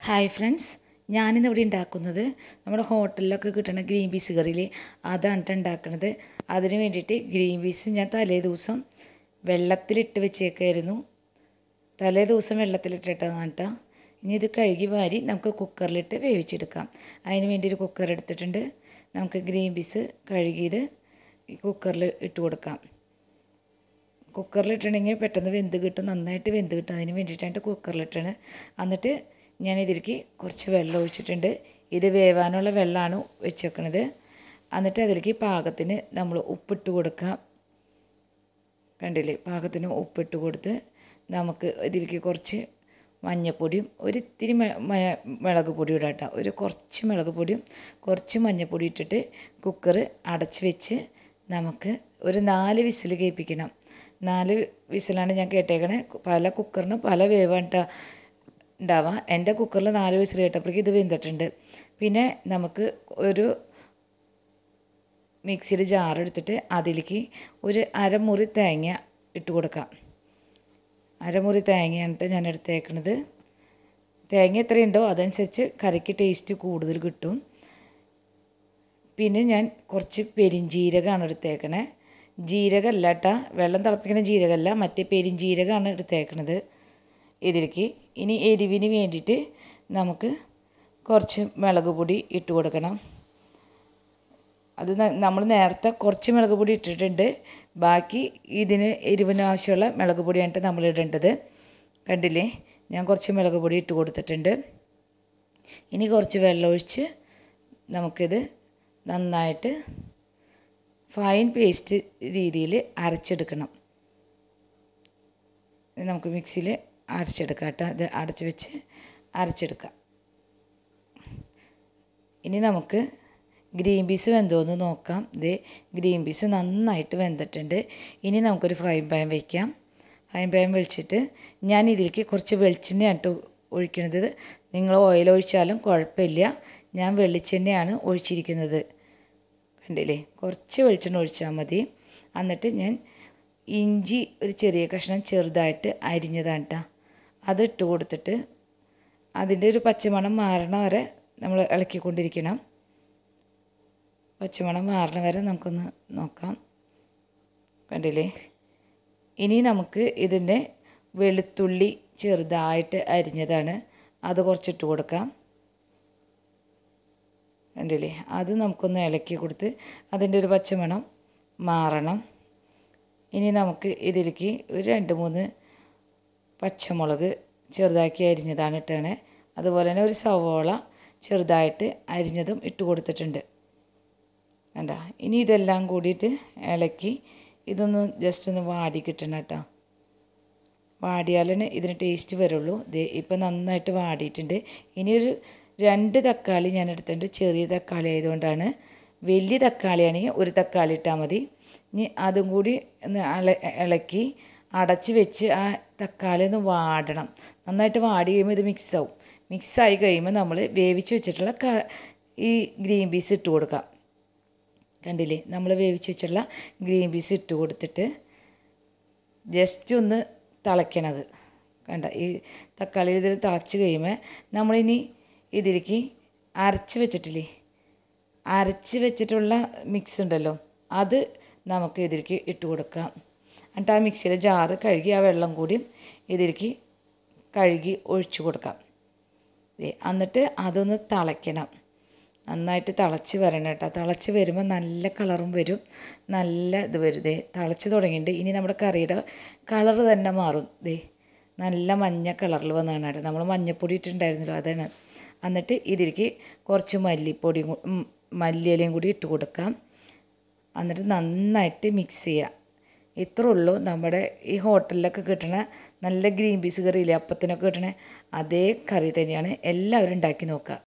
Hi friends, ഞാനിന്നിവിടെ ഉണ്ടാക്കുന്നത് നമ്മുടെ ഹോട്ടലിലൊക്കെ കിട്ടുന്ന ഗ്രീൻ പീസ് കറിയില്ലേ, അതാണ് ഉണ്ടാക്കുന്നത്. അതിന് വേണ്ടിയിട്ട് ഗ്രീൻ പീസ് ഞാൻ തലേ ദിവസം വെള്ളത്തിലിട്ട് വെച്ചേക്കായിരുന്നു. തലേ ദിവസം വെള്ളത്തിലിട്ടിട്ടതാണ് കേട്ടോ. ഇനി ഇത് കഴുകി വാരി നമുക്ക് കുക്കറിലിട്ട് വേവിച്ചെടുക്കാം. അതിന് വേണ്ടി ഒരു കുക്കർ എടുത്തിട്ടുണ്ട്. നമുക്ക് ഗ്രീൻ പീസ് കഴുകിയത് കുക്കറിൽ ഇട്ട് കൊടുക്കാം. കുക്കറിലിട്ടുണ്ടെങ്കിൽ പെട്ടെന്ന് വെന്ത് കിട്ടും, നന്നായിട്ട് വെന്ത് കിട്ടും. അതിന് വേണ്ടിയിട്ടാണ് കുക്കറിലിട്ടാണ്. എന്നിട്ട് ഞാൻ ഇതിലേക്ക് കുറച്ച് വെള്ളം ഒഴിച്ചിട്ടുണ്ട്. ഇത് വേവാനുള്ള വെള്ളമാണ് വെച്ചേക്കണത്. എന്നിട്ട് അതിലേക്ക് പാകത്തിന് നമ്മൾ ഉപ്പിട്ട് കൊടുക്കാം. കണ്ടില്ലേ, പാകത്തിന് ഉപ്പിട്ട് കൊടുത്ത് നമുക്ക് ഇതിലേക്ക് കുറച്ച് മഞ്ഞൾപ്പൊടിയും ഒരിത്തിരി മുളക് പൊടി ഇടാം കേട്ടോ. കുറച്ച് മുളക് പൊടിയും കുറച്ച് മഞ്ഞൾപ്പൊടി ഇട്ടിട്ട് കുക്കർ അടച്ച് വെച്ച് നമുക്ക് ഒരു 4 വിസിൽ കേൾപ്പിക്കണം. 4 വിസിലാണ് ഞാൻ കേട്ടേക്കണേ. പല കുക്കറിനും പല വേവാണ് കേട്ടോ ഉണ്ടാവുക. എൻ്റെ കുക്കറിൽ 4 വിസിൽ കേട്ടപ്പോഴേക്കും ഇത് വെന്തിട്ടുണ്ട്. പിന്നെ നമുക്ക് ഒരു മിക്സിയിൽ ജാറെടുത്തിട്ട് അതിലേക്ക് ഒരു അരമുറി തേങ്ങ ഇട്ട് കൊടുക്കാം. അരമുറി തേങ്ങയാണ് ഞാൻ എടുത്തേക്കണത്. തേങ്ങ എത്രയുണ്ടോ അതനുസരിച്ച് കറിക്ക് ടേസ്റ്റ് കൂടുതൽ കിട്ടും. പിന്നെ ഞാൻ കുറച്ച് പെരിഞ്ജീരകമാണ് എടുത്തേക്കണേ. ജീരകമല്ല കേട്ടോ, വെള്ളം തിളപ്പിക്കുന്ന ജീരകമല്ല, മറ്റേ പെരിഞ്ജീരകമാണ് എടുത്തേക്കണത് ഇതിലേക്ക്. ഇനി എരിവിന് വേണ്ടിയിട്ട് നമുക്ക് കുറച്ച് മുളക് പൊടി ഇട്ട് കൊടുക്കണം. അത് നമ്മൾ നേരത്തെ കുറച്ച് മുളക് പൊടി ഇട്ടിട്ടുണ്ട്. ബാക്കി ഇതിന് എരിവിന് ആവശ്യമുള്ള മുളക് പൊടിയായിട്ട് നമ്മൾ ഇടേണ്ടത്. കണ്ടില്ലേ, ഞാൻ കുറച്ച് മുളക് പൊടി ഇട്ട് കൊടുത്തിട്ടുണ്ട്. ഇനി കുറച്ച് വെള്ളം ഒഴിച്ച് നമുക്കിത് നന്നായിട്ട് ഫൈൻ പേസ്റ്റ് രീതിയിൽ അരച്ചെടുക്കണം. നമുക്ക് മിക്സിയിൽ അരച്ചെടുക്കാം കേട്ടോ. അത് അടച്ച് വെച്ച് അരച്ചെടുക്കാം. ഇനി നമുക്ക് ഗ്രീൻ പീസ് വെന്തോന്ന് നോക്കാം. ഇത് ഗ്രീൻ പീസ് നന്നായിട്ട് വെന്തിട്ടുണ്ട്. ഇനി നമുക്കൊരു ഫ്രൈ പാൻ വയ്ക്കാം. ഫ്രൈ പാൻ വെച്ചിട്ട് ഞാൻ ഇതിലേക്ക് കുറച്ച് വെളിച്ചെണ്ണയാണ് ഒഴിക്കുന്നത്. നിങ്ങൾ ഓയിൽ ഒഴിച്ചാലും കുഴപ്പമില്ല. ഞാൻ വെളിച്ചെണ്ണയാണ് ഒഴിച്ചിരിക്കുന്നത്. കണ്ടില്ലേ, കുറച്ച് വെളിച്ചെണ്ണ ഒഴിച്ചാൽ മതി. എന്നിട്ട് ഞാൻ ഇഞ്ചി ഒരു ചെറിയ കഷ്ണം ചെറുതായിട്ട് അരിഞ്ഞതാണ് കേട്ടോ, അതിട്ട് കൊടുത്തിട്ട് അതിൻ്റെ ഒരു പച്ചമണം മാറണ വരെ നമ്മൾ ഇളക്കിക്കൊണ്ടിരിക്കണം. പച്ചമണം മാറണ വരെ നമുക്കൊന്ന് നോക്കാം. കണ്ടില്ലേ, ഇനി നമുക്ക് ഇതിൻ്റെ വെളുത്തുള്ളി ചെറുതായിട്ട് അരിഞ്ഞതാണ്, അത് കുറച്ചിട്ട് കൊടുക്കാം. കണ്ടില്ലേ, അത് നമുക്കൊന്ന് ഇളക്കി കൊടുത്ത് അതിൻ്റെ ഒരു പച്ചമണം മാറണം. ഇനി നമുക്ക് ഇതിലേക്ക് ഒരു 2-3 പച്ചമുളക് ചെറുതാക്കി അരിഞ്ഞതാണ് ഇട്ടാണ്. അതുപോലെ തന്നെ ഒരു സവോള ചെറുതായിട്ട് അരിഞ്ഞതും ഇട്ട് കൊടുത്തിട്ടുണ്ട്. കണ്ട, ഇനി ഇതെല്ലാം കൂടിയിട്ട് ഇളക്കി ഇതൊന്ന് ജസ്റ്റ് ഒന്ന് വാടി കിട്ടണം കേട്ടോ. വാടിയാലേ ഇതിന് ടേസ്റ്റ് വരുള്ളൂ. ഇപ്പം നന്നായിട്ട് വാടിയിട്ടുണ്ട്. ഇനി ഒരു 2 തക്കാളി ഞാൻ എടുത്തിട്ടുണ്ട്. ചെറിയ തക്കാളി ആയതുകൊണ്ടാണ്. വലിയ തക്കാളിയാണെങ്കിൽ ഒരു തക്കാളി ഇട്ടാൽ മതി. ഇനി അതും കൂടി ഒന്ന് ഇളക്കി അടച്ച് വെച്ച് ആ തക്കാളി ഒന്ന് വാടണം. നന്നായിട്ട് വാടി കഴിയുമ്പോൾ ഇത് മിക്സാവും. മിക്സായി കഴിയുമ്പോൾ നമ്മൾ വേവിച്ച് വെച്ചിട്ടുള്ള ഈ ഗ്രീൻ പീസ് ഇട്ട് കൊടുക്കാം. കണ്ടില്ലേ, നമ്മൾ വേവിച്ച് വെച്ചിട്ടുള്ള ഗ്രീൻ പീസ് ഇട്ട് കൊടുത്തിട്ട് ജസ്റ്റ് ഒന്ന് തിളയ്ക്കണത് കണ്ട. ഈ തക്കാളി ഇതിൽ തിളച്ച് കഴിയുമ്പോൾ നമ്മളിനി ഇതിലേക്ക് അരച്ച് വെച്ചിട്ടില്ലേ, അരച്ച് വെച്ചിട്ടുള്ള മിക്സ് ഉണ്ടല്ലോ, അത് നമുക്ക് ഇതിലേക്ക് ഇട്ട് കൊടുക്കാം. എന്നിട്ട് ആ മിക്സിയിലെ ജാറ് കഴുകി ആ വെള്ളം കൂടി ഇതിലേക്ക് കഴുകി ഒഴിച്ചു കൊടുക്കാം. എന്നിട്ട് അതൊന്ന് തിളയ്ക്കണം. നന്നായിട്ട് തിളച്ച് വരണം കേട്ടോ. തിളച്ച് വരുമ്പോൾ നല്ല കളറും വരും, നല്ല ഇത് വരും. തിളച്ച് തുടങ്ങിയിട്ട് ഇനി നമ്മുടെ കറിയുടെ കളറ് തന്നെ മാറും. നല്ല മഞ്ഞ കളറിൽ വന്നതാണ് കേട്ടോ. നമ്മൾ മഞ്ഞൾപ്പൊടി ഇട്ടിട്ടുണ്ടായിരുന്നല്ലോ, അതാണ്. എന്നിട്ട് ഇതിലേക്ക് കുറച്ച് മല്ലിയിലയും കൂടി ഇട്ട് കൊടുക്കാം. എന്നിട്ട് നന്നായിട്ട് മിക്സ് ചെയ്യുക. ഇത്രേ ഉള്ളൂ. നമ്മുടെ ഈ ഹോട്ടലിലൊക്കെ കിട്ടണ നല്ല ഗ്രീൻ പീസ് കറിയില്ലേ, അപ്പത്തിനൊക്കെ കിട്ടണ അതേ കറി തന്നെയാണ്. എല്ലാവരും ഉണ്ടാക്കി നോക്കുക.